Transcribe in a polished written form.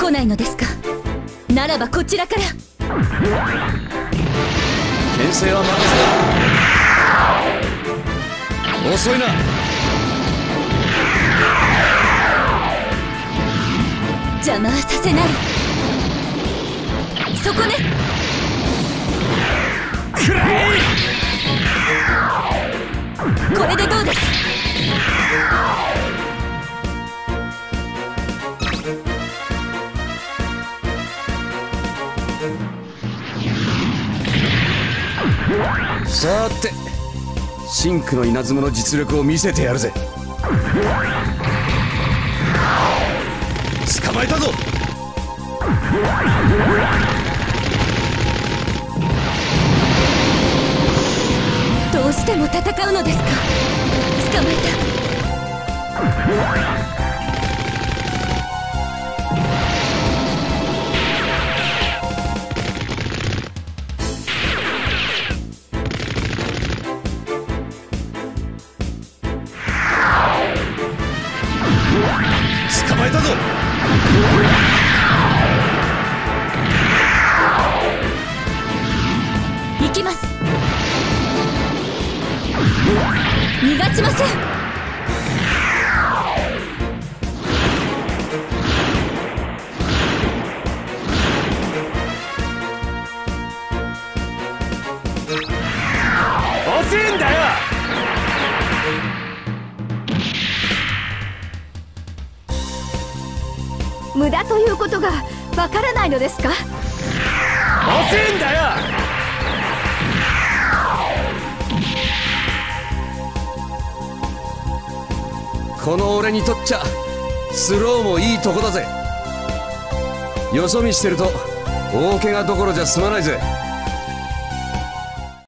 来ないのですか。ならばこちらから。 牽制は任せろ。遅いな。 邪魔はさせない。そこね。 くらえ。 これでどうです。 さーて、真紅の稲妻の実力を見せてやるぜ。捕まえたぞ。 どうしても戦うのですか。捕まえた。 捕まえたぞ。 行きます。逃がしません。 遅えんだよ。 無駄ということがわからないのですか。 遅えんだよ。この俺にとっちゃスローもいいとこだぜ。よそ見してると大怪我どころじゃ済まないぜ。